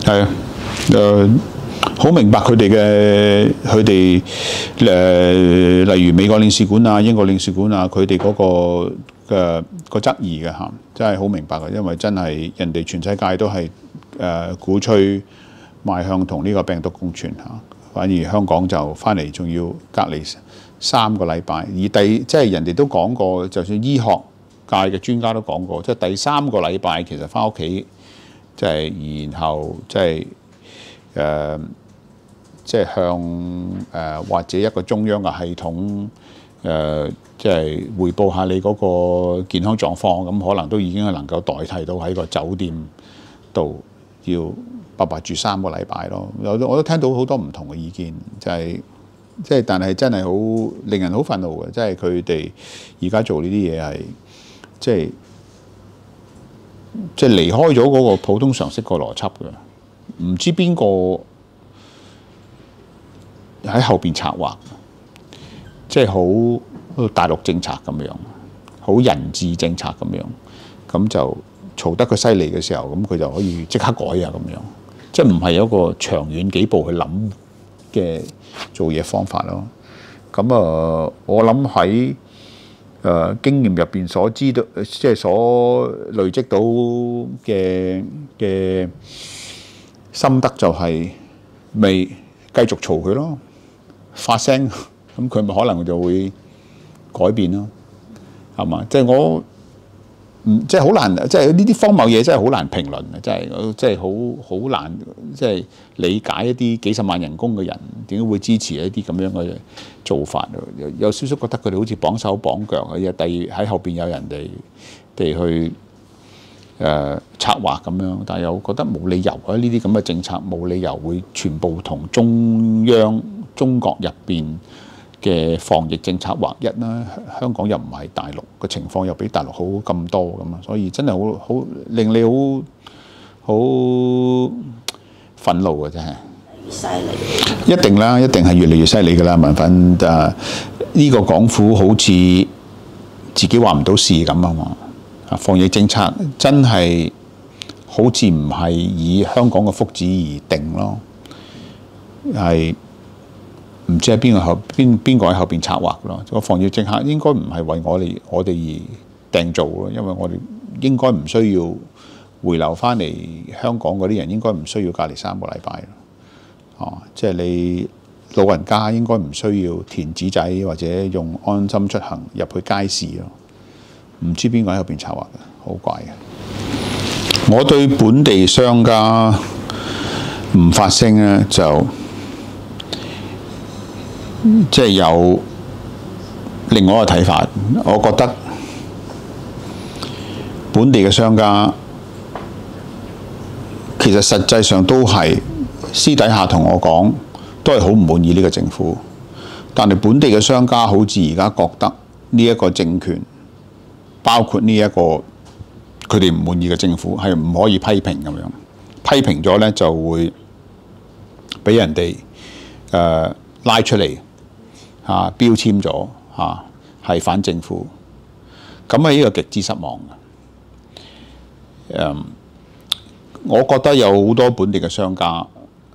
係啊，好明白佢哋例如美國領事館啊、英國領事館啊，佢哋嗰個質疑嘅嚇，真係好明白嘅，因為真係人哋全世界都係鼓吹邁向同呢個病毒共存嚇，反而香港就翻嚟仲要隔離3個禮拜，而即係人哋都講過，就算醫學界嘅專家都講過，即係第3個禮拜其實翻屋企，即係然後即係即係向或者一個中央嘅系統即係彙報下你嗰個健康狀況，咁可能都已經係能夠代替到喺個酒店度要白住3個禮拜咯。我都聽到好多唔同嘅意見，就係即係但係真係好令人好憤怒嘅，即係佢哋而家做呢啲嘢係即係離開咗嗰個普通常識個邏輯嘅，唔知邊個喺後邊策劃，即係好大陸政策咁樣，好人治政策咁樣，咁就嘈得佢犀利嘅時候，咁佢就可以即刻改啊咁樣，即係唔係有一個長遠幾步去諗嘅做嘢方法咯。咁我諗喺經驗入邊所知道，即係所累積到嘅心得就係未繼續嘈佢咯，發聲，咁佢咪可能就會改變咯，係嘛？即係我即係好難，即係呢啲荒謬嘢真係好難評論嘅，即係好難，即係理解一啲幾十萬人工嘅人點解會支持一啲咁樣嘅做法，有少少覺得佢哋好似綁手綁腳嘅，第二喺後邊有人哋去策劃咁樣，但係又覺得冇理由啊！呢啲咁嘅政策冇理由會全部同中國入邊嘅防疫政策劃一啦。香港又唔係大陸，個情況又比大陸好咁多咁啊，所以真係好令你好憤怒嘅真係。 犀利！ 一定啦，一定係越嚟越犀利㗎啦，文芬呢個港府好似自己話唔到事咁啊嘛。防疫政策真係好似唔係以香港嘅福祉而定咯，係唔知係邊個喺後邊策劃咯？個防疫政策應該唔係為我哋而訂造咯，因為我哋應該唔需要回流翻嚟香港嗰啲人應該唔需要隔離3個禮拜咯。即係你老人家應該唔需要填紙仔或者用安心出行入去街市咯。唔知邊個喺後邊策劃嘅，好怪嘅。我對本地商家唔發聲咧，就即係有另外一個睇法。我覺得本地嘅商家其實實際上都係私底下同我講，都係好唔滿意呢個政府。但係本地嘅商家好似而家覺得呢一個政權，包括呢一個佢哋唔滿意嘅政府係唔可以批評咁樣，批評咗咧就會俾人哋拉出嚟標籤咗係反政府，咁係呢個極之失望嘅。我覺得有好多本地嘅商家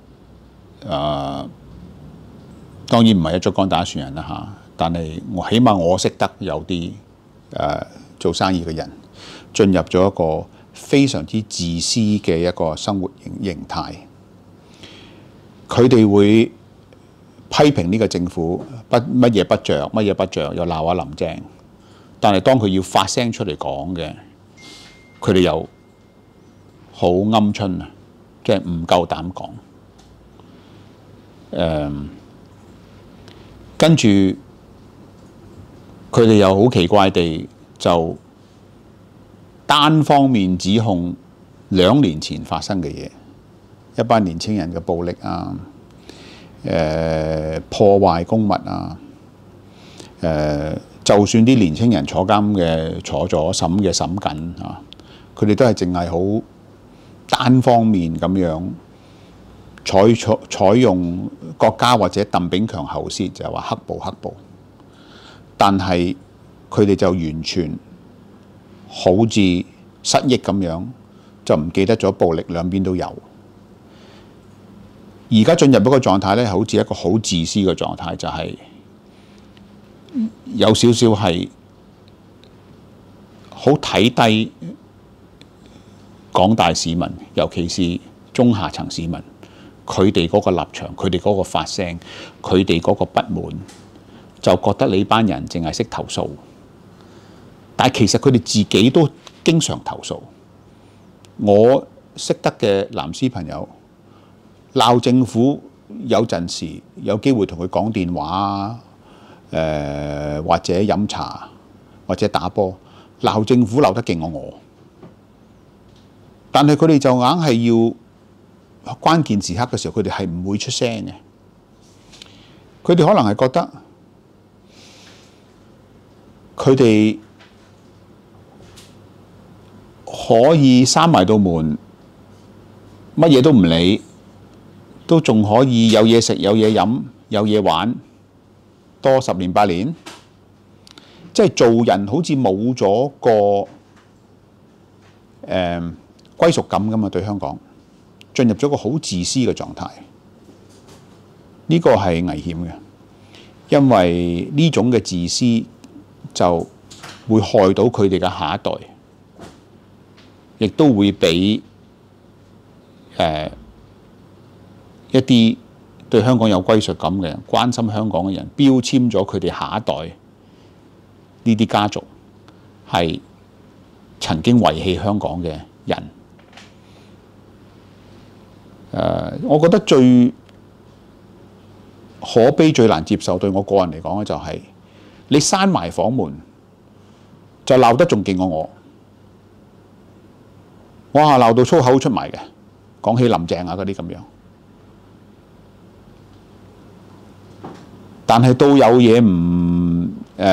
當然唔係一竹竿打一船人啦但係起碼我識得有啲做生意嘅人進入咗一個非常之自私嘅一個生活形態，佢哋會批評呢個政府乜嘢不着，又鬧下林鄭，但係當佢要發聲出嚟講嘅，佢哋又好鵪鶉啊，即係唔夠膽講。跟住佢哋又好奇怪地就單方面指控2年前發生嘅嘢，一班年青人嘅暴力啊，破壞公物啊，就算啲年青人坐監嘅坐咗審緊佢哋都係淨係好單方面咁樣採用國家或者鄧炳強喉舌，就係話黑暴，但係佢哋就完全好似失憶咁樣，就唔記得咗暴力兩邊都有。 而家進入一個狀態咧，好似一個好自私嘅狀態，就係有少少係好睇低廣大市民，尤其是中下層市民，佢哋嗰個立場，佢哋嗰個發聲，佢哋嗰個不滿，就覺得你班人淨係識投訴，但係其實佢哋自己都經常投訴。我識得嘅藍絲朋友鬧政府，有陣時有機會同佢講電話，或者飲茶，或者打波，鬧政府鬧得勁過我。但係佢哋就硬係要關鍵時刻嘅時候，佢哋係唔會出聲嘅。佢哋可能係覺得佢哋可以閂埋道門，乜嘢都唔理，都仲可以有嘢食、有嘢飲、有嘢玩，多10年8年，即係做人好似冇咗個歸屬感咁啊！對香港進入咗個好自私嘅狀態，呢個係危險嘅，因為呢種嘅自私就會害到佢哋嘅下一代，亦都會俾一啲對香港有歸屬感嘅人、關心香港嘅人標籤咗佢哋下一代呢啲家族係曾經遺棄香港嘅人。我覺得最可悲、最難接受對我個人嚟講咧，就係你閂埋房門，就鬧得仲勁過我。我係鬧到粗口出埋嘅，講起林鄭啊嗰啲咁樣。但係到有嘢唔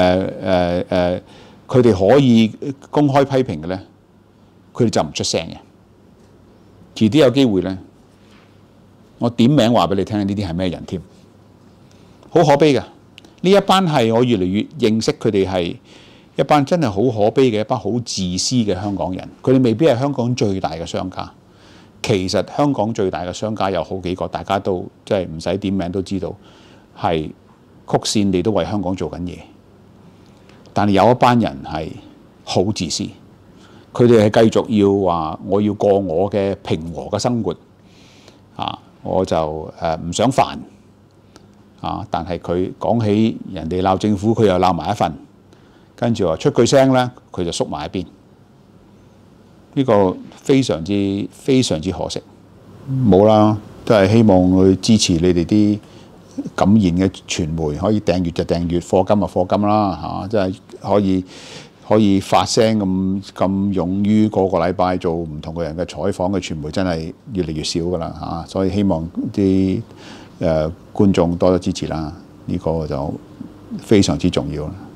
佢哋可以公開批評嘅咧，佢哋就唔出聲嘅。遲啲有機會咧，我點名話俾你聽，呢啲係咩人添？好可悲嘅，呢一班係我越嚟越認識佢哋係一班真係好可悲嘅一班好自私嘅香港人。佢哋未必係香港最大嘅商家，其實香港最大嘅商家有好幾個，大家都即係唔使點名都知道，係曲線地都為香港做緊嘢。但係有一班人係好自私，佢哋係繼續要話我要過我嘅平和嘅生活啊！我就唔想煩啊！但係佢講起人哋鬧政府，佢又鬧埋一份，跟住話出句聲咧，佢就縮埋一邊。呢個非常之可惜。冇啦，都係希望去支持你哋啲敢言嘅傳媒，可以訂閱就訂閱，課金就課金啦嚇！即係可以發聲咁勇於個個禮拜做唔同嘅人嘅採訪嘅傳媒，真係越嚟越少㗎啦嚇！所以希望啲觀眾多多支持啦，呢個就非常之重要啦。